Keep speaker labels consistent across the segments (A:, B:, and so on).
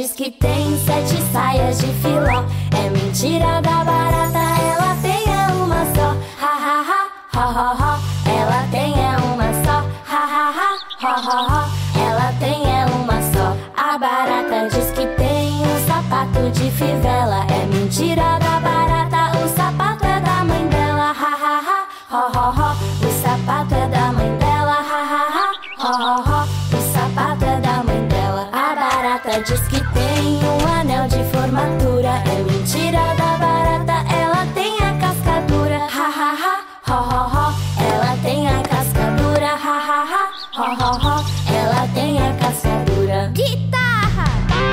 A: diz que tem 7 saias de filó. É mentira da barata, ela tem é uma só. Ha ha ha, ho ho ho. Ela tem é uma só. Ha ha ha, ho ho ho. Ela tem é uma só. A barata diz que tem um sapato de fivela. É mentira da barata, o sapato é da mãe dela. Ha ha ha, ho ho ho. O sapato é da mãe dela. Ha ha ha, ho ho ho. O sapato é da mãe dela. A barata diz que tem um anel de formatura. É mentira da barata, ela tem a cascadura. Ha ha ha, ho ho ho. Ela tem a cascadura. Ha ha ha, ho ho ho. Ela tem a cascadura.
B: Guitarra!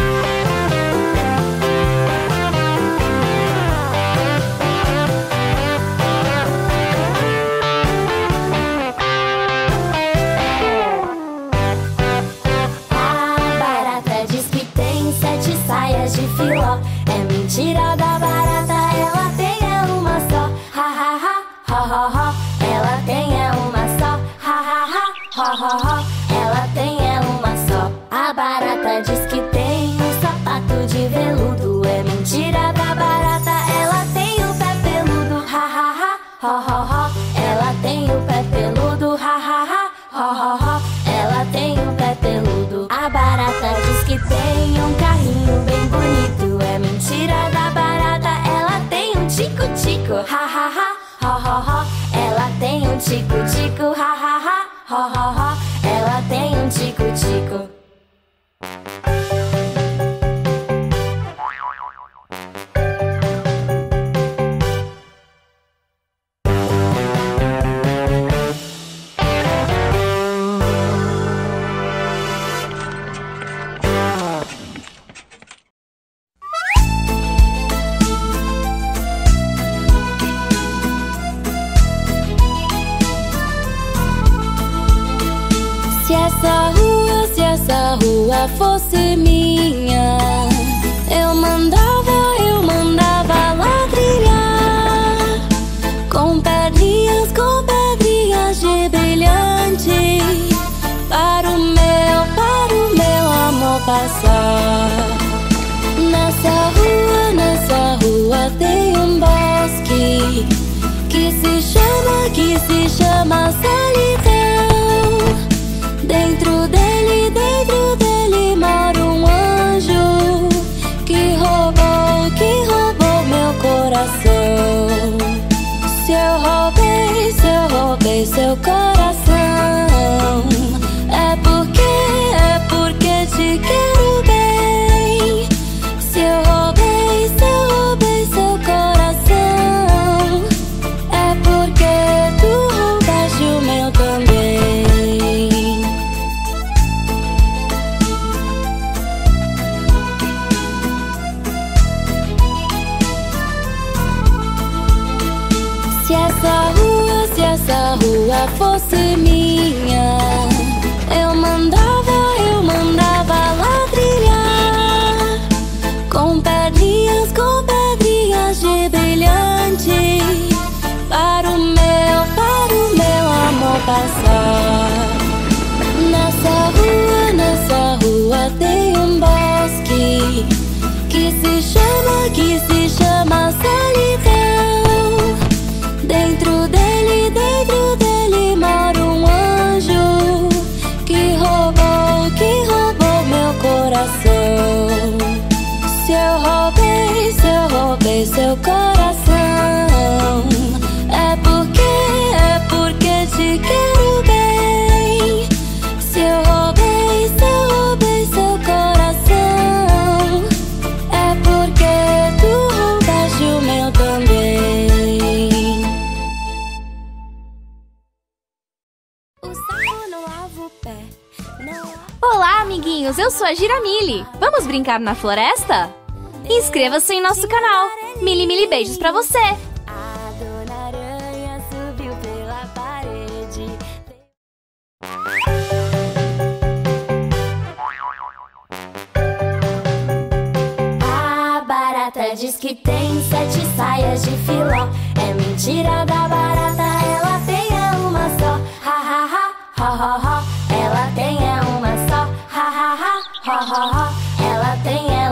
A: De filó. É mentira da barata, ela tem é uma só. Ha ha ha, ho ho ho. Ela tem é uma só. Ha ha ha, ho ho ho. Ela tem é uma só. A barata diz que tem um sapato de veludo. É mentira da barata, ela tem o pé peludo. Ha ha ha, ho ho ho. Ela tem o pé peludo. Ha ha ha, ho ho ho. Ela tem o pé peludo. A barata diz que tem um carrinho bem bonito. É mentira da barata, ela tem um tico-tico. Ha ha ha, ho ho ho. Ela tem um tico-tico. Ha ha ha, ho ho ho. Ela tem um tico-tico.
C: Se essa rua fosse minha, eu mandava ladrilhar com pedrinhas de brilhante para o meu amor passar. Nessa rua tem um bosque que se chama solidão. Dentro dele mora um anjo que roubou meu coração. Se eu roubei seu coração, é porque te quero bem. Se eu roubei seu coração, é porque tu roubaste o meu também. Se essa rua fosse minha, eu mandava ladrilhar com pedrinhas de brilhante para o meu amor passar. Nessa rua tem um bosque que se chama solidão. Dentro dele mora um anjo que roubou meu coração. Se eu roubei seu coração, é porque te quero bem. Se eu roubei seu coração, é porque tu roubaste o meu também.
B: Olá, amiguinhos! Eu sou a Giramille. Vamos brincar na floresta? Inscreva-se em nosso canal. Mili beijos pra você!
A: A Dona Aranha subiu pela parede. A barata diz que tem 7 saias de filó. É mentira da barata, ela tem é uma só. Ha ha ha, ho ho ho. Ela tem é uma só. Ha ha ha, ho ho ho. Ela tem é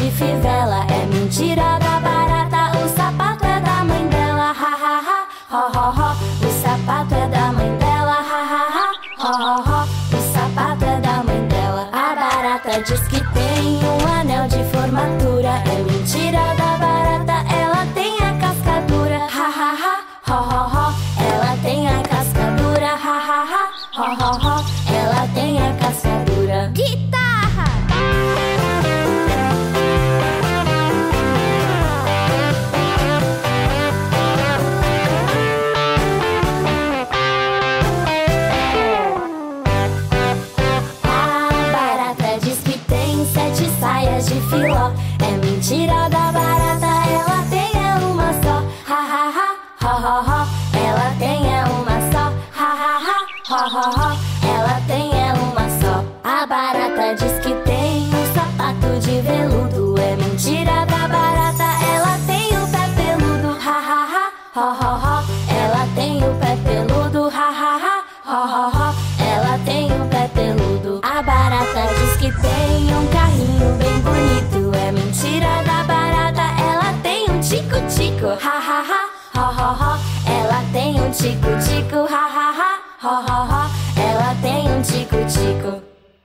A: de fivela. É mentira da barata, o sapato é da mãe dela. Ha ha ha, ho ho ho. O sapato é da mãe dela. Ha ha ha, ho ho ho. O sapato é da mãe dela. A barata diz que tem um anel de formatura. É mentira da barata, ela tem a cascadura. Ha ha ha, ho ho ho. Ela tem a cascadura. Ha ha ha, ho ho ho. Ela tem a cascadura.
B: Guitarra!
A: De filó. É mentira da barata, ela tem é uma só. Ha ha ha, ho ho ho. Ela tem é uma só. Ha ha ha, ho ho ho. Ela tem é uma só. A barata diz que tem um sapato de veludo. É mentira da barata, ela tem o pé peludo. Ha ha ha, ho ho ho. Ela tem o pé peludo. Ha ha ha, ho ho ho. Ela tem o pé peludo. A barata diz que tem um carrinho bem bonito. É mentira da barata, ela tem um tico-tico. Ha ha ha, ho ho ho. Ela tem um tico-tico. Ha ha ha, ho ho ho. Ela tem um tico-tico.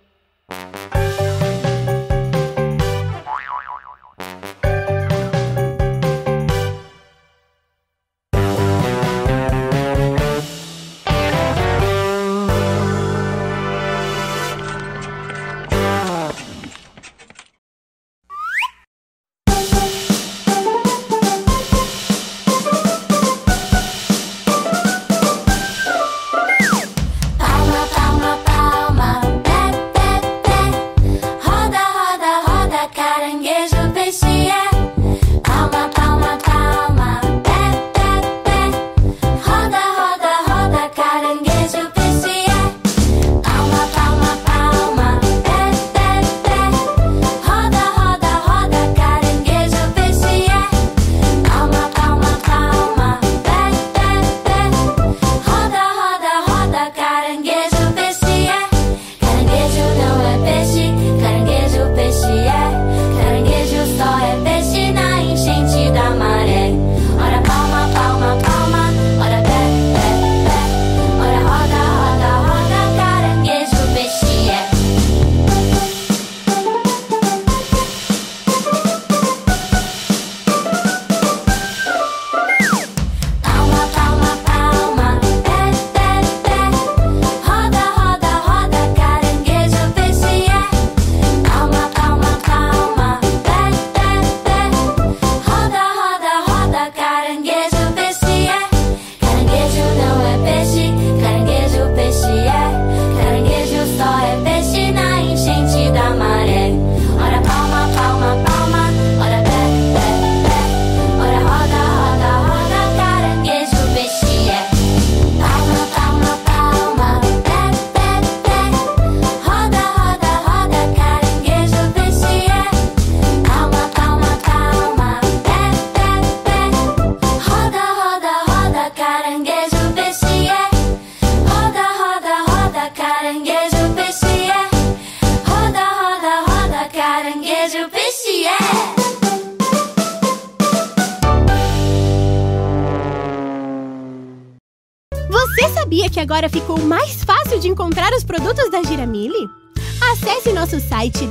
D: Você sabia que agora ficou mais fácil de encontrar os produtos da Giramille? Acesse nosso site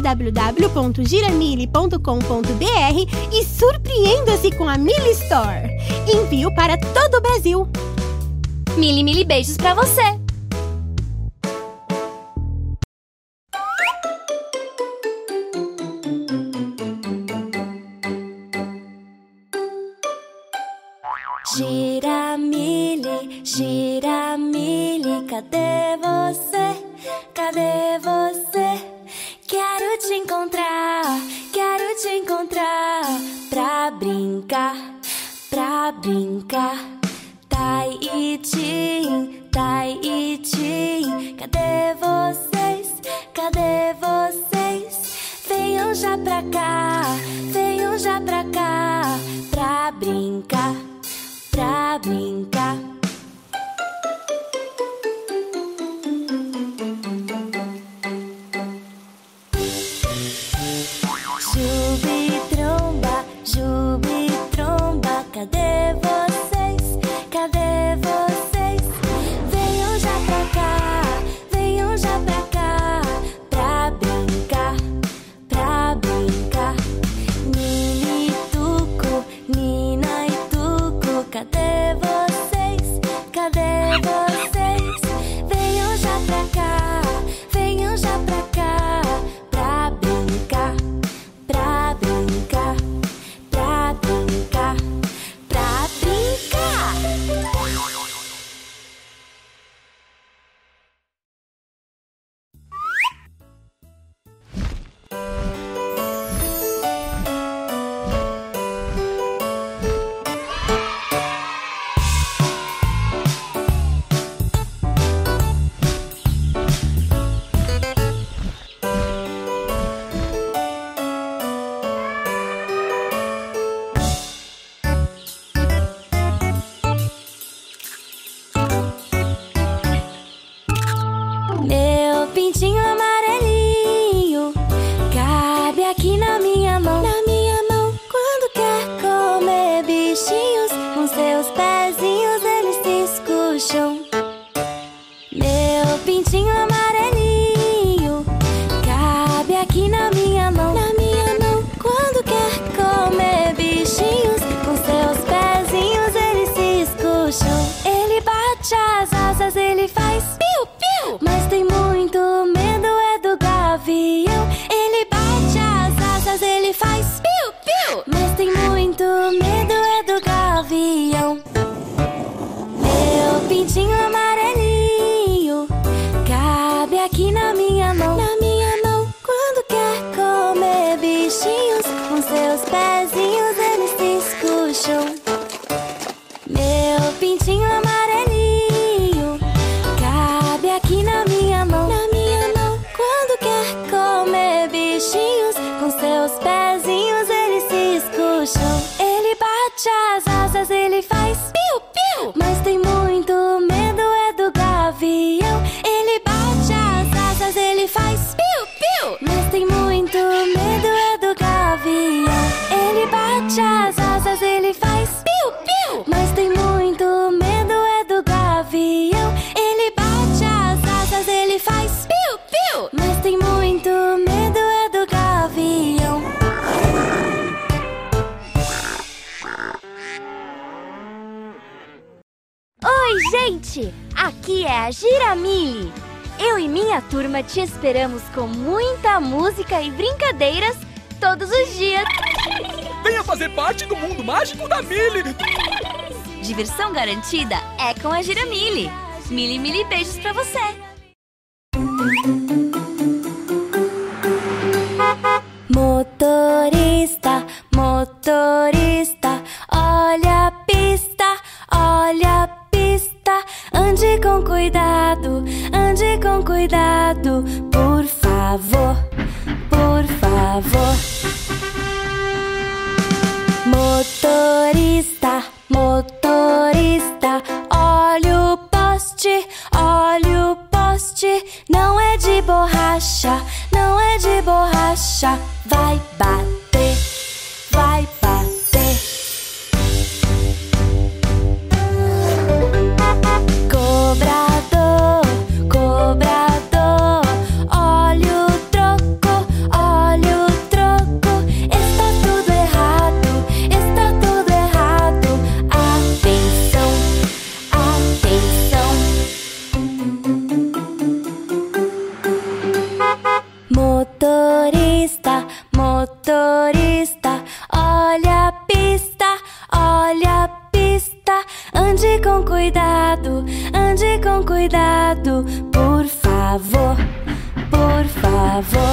D: www.giramille.com.br e surpreenda-se com a Mille Store. Envio para todo o Brasil.
B: Mili beijos pra você!
C: Giramille, Giramille, cadê você? Cadê você? Quero te encontrar pra brincar, pra brincar. Taiitim, Taiitim, cadê vocês? Cadê vocês? Venham já pra cá, venham já pra cá, pra brincar, pra brincar. Chuva tem muito medo é do gavião. Meu pintinho amarelinho cabe aqui na minha mão. Na minha mão. Quando quer comer bichinhos, com seus pezinhos eles se escucham. Meu pintinho amarelinho cabe aqui na minha mão. Na minha mão. Quando quer comer bichinhos, com seus pezinhos eles se escucham. Ele bate as asas, ele faz piu-piu, mas tem muito medo é do gavião. Ele bate as asas, ele faz piu-piu, mas tem muito medo é do gavião. Ele bate as asas, ele faz piu-piu, mas tem muito medo é do gavião. Ele bate as asas, ele faz piu-piu, mas tem muito medo é do gavião.
B: Oi, gente! Aqui é a Giramille. Eu e minha turma te esperamos com muita música e brincadeiras todos os dias.
E: Venha fazer parte do mundo mágico da Millie!
B: Diversão garantida é com a Giramille. Mili beijos pra você.
C: Motorista, motorista, olha a pista, olha a pista. Ande com cuidado, por favor, por favor. Motorista, motorista, olha o poste, olha o poste. Não é de borracha, não é de borracha. Vai bater, vai bater. Cobrador, cobrador, olha o troco, olha o troco. Está tudo errado, está tudo errado. Atenção, atenção. Motorista, motorista, olha a pista, olha a pista. Ande com cuidado, por favor, por favor.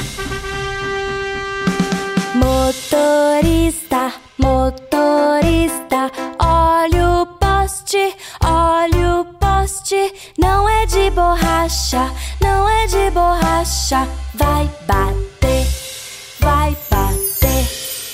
C: Motorista, motorista, olha o poste, olha o poste. Não é de borracha, não é de borracha. Vai bater, vai bater.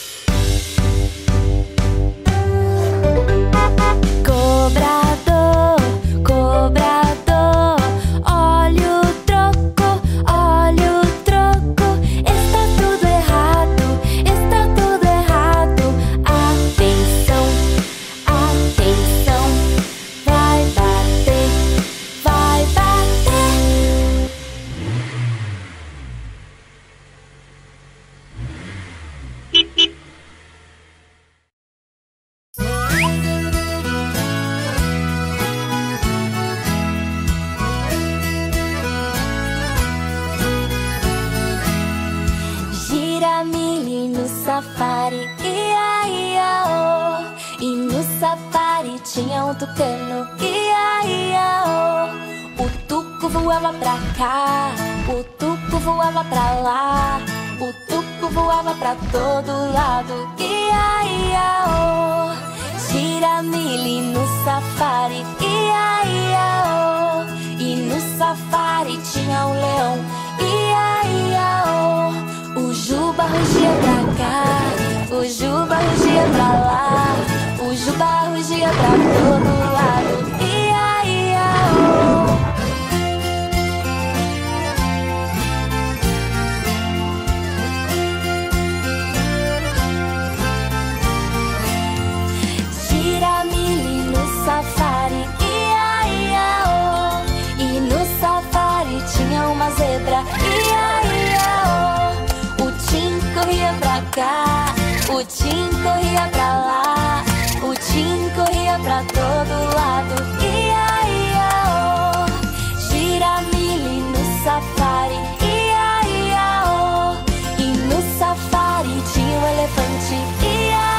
C: Cobrador, cobrador, olha o troco, olha o troco. Está tudo errado, está tudo errado. Atenção, atenção. Vai bater, vai bater. Giramille no safari, ia, ia, oh. E no safari tinha um tucano, ia, ia, oh. O tuco voava pra cá, o tuco voava pra lá, o tuco voava pra todo lado, ia, ia, oh. Giramille no safari, ia, ia, oh. E no safari tinha um leão, ia, ia, oh. O Juba rugia pra cá, o Juba rugia pra lá, o Juba rugia pra todo lado, ia, ia, oh. Giramille no safari, ia, ia, oh. E no safari tinha uma zebra, ia, ia, oh. O Tim corria pra cá, o Tim corria pra lá, o Tim corria pra todo lado, ia, ia, oh. Giramille no safari, ia, ia, oh. E no safari tinha um elefante, ia,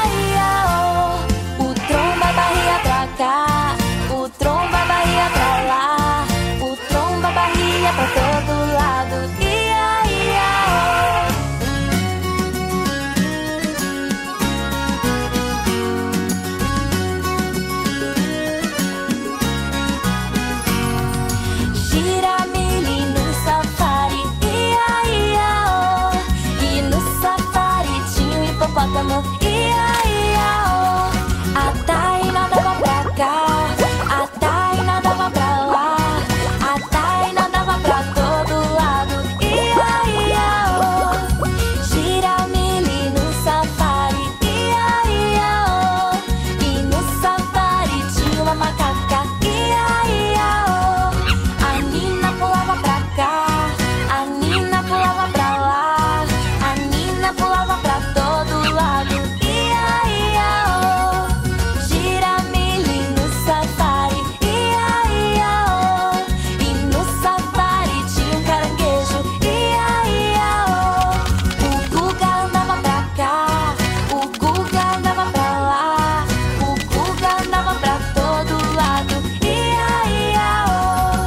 C: ia, ia, oh. A Taina dava pra cá, a Taina dava pra lá, a Taina dava pra todo lado, ia, ia, oh. Giramille no safari, ia, ia, oh. E no safari tinha uma macaca, ia, ia, oh. A Nina pulava pra cá, a Nina pulava pra lá, a Nina pulava pra todo lado, ia, ia, oh. Giramille no safari, ia, ia, oh. E no safari tinha um caranguejo, ia, ia, oh. O Guga andava pra cá, o Guga andava pra lá, o Guga andava pra todo lado, ia, ia, oh.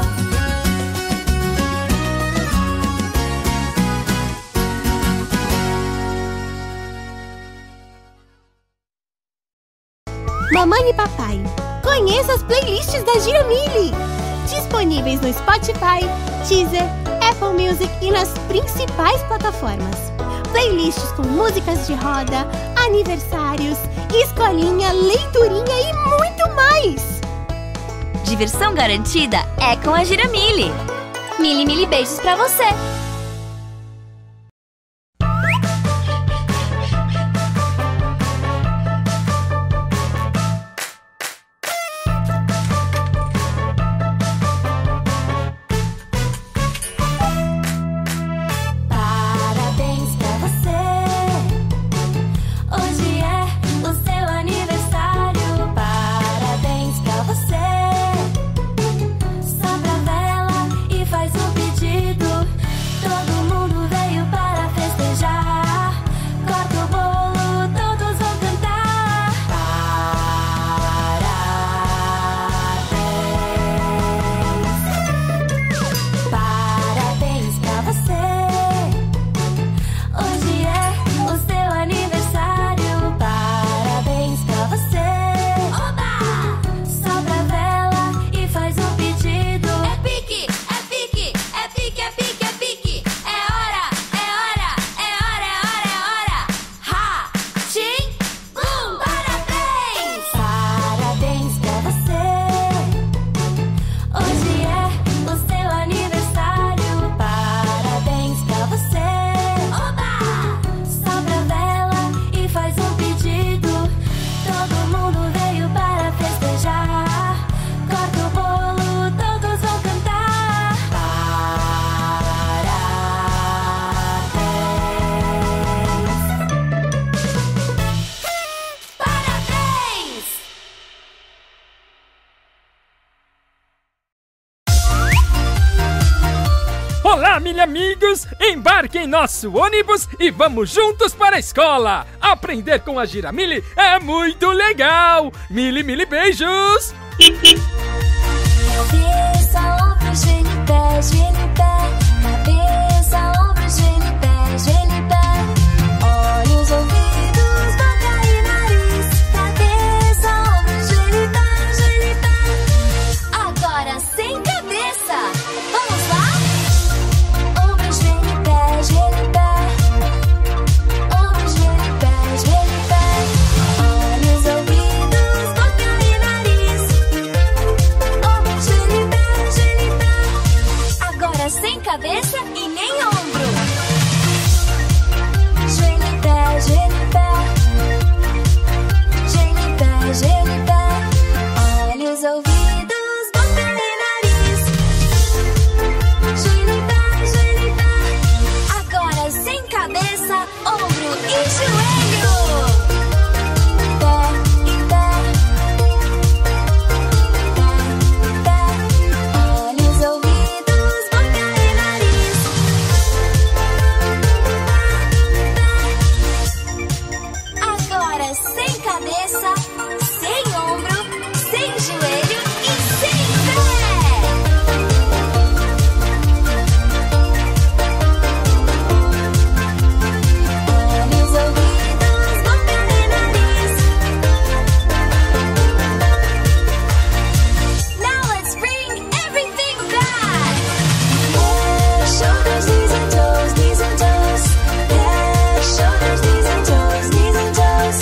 D: Mamãe e papai, conheça as playlists da Giramille! Disponíveis no Spotify, Deezer, Apple Music e nas principais plataformas. Playlists com músicas de roda, aniversários, escolinha, leiturinha e muito mais!
B: Diversão garantida é com a Giramille.
A: Mili beijos pra você.
C: Parabéns pra você. Hoje é o seu aniversário. Parabéns pra você. Sopra a vela e faz um pedido. Todo mundo veio para festejar. Corta o bolo, todos vão cantar. Parabéns pra você. Hoje é o seu aniversário. Parabéns pra você. Oba! Sopra a vela e faz um pedido. É pique, é pique, é pique, é pique, é pique. É hora, é hora, é hora, é hora, é hora. Ha! Tim! Bum! Parabéns! Parabéns pra você. Hoje é o seu aniversário. Parabéns pra você. Oba! Sopra a vela e faz um pedido. Todo mundo veio para festejar. Corta o bolo, todos vão cantar. Parabéns! Parabéns!
E: Olá, mil amigos! Embarque em nosso ônibus e vamos juntos para a escola! Aprender com a Giramille é muito legal! Mili beijos!
C: Cabeça, ombro, gelipé, gelipé. Cabeça, ombro, gelipé, gelipé. Olhos, ouvidos, boca e nariz. Cabeça, ombro, gelipé, gelipé. Agora sem cabeça. Vamos lá? Ombro, gelipé, gelipé. Ombro, gelipé, gelipé. Olhos, ouvidos, boca e nariz. Ombro, gelipé, gelipé. Agora sem cabeça e nem ombro. Gelipé, gelipé. Gelipé, gelipé. Olhos, ouvidos, boca e nariz. Gelipé, gelipé. Agora sem cabeça, ombro e joelho. Pé e pé. Pé, pé. Olhos, ouvidos, boca e nariz. Agora sem cabeça, sem ombro, sem joelho e sem pé. Olhos, ouvidos, boca e nariz. Now let's bring everything back. Head, shoulders, knees and toes, knees and toes. Head, shoulders, knees and toes, knees and toes.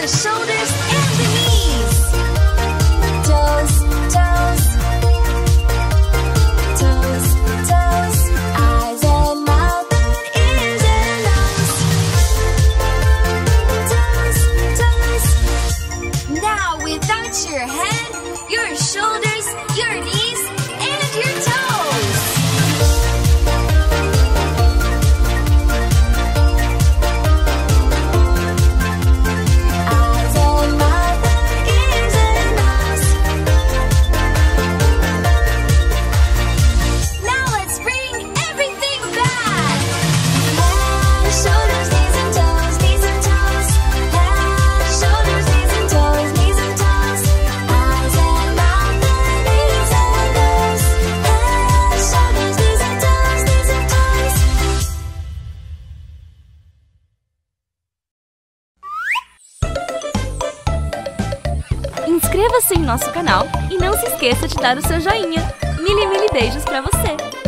B: the shoulders and the knees.
C: Toes, toes. Toes, toes. Eyes and mouth and ears and nose. Toes, toes.
B: Now without your head, your shoulders, your knees, and your toes.
C: Eyes and mouth and ears and nose.
B: Now let's bring everything back.
C: Head, shoulders, knees and toes, knees and toes. Head, shoulders, knees and toes, knees and toes. Eyes and mouth and ears and nose. Head, shoulders, knees and toes, knees and toes.
B: Inscreva-se em nosso canal e não se esqueça de dar o seu joinha. Mili beijos pra você!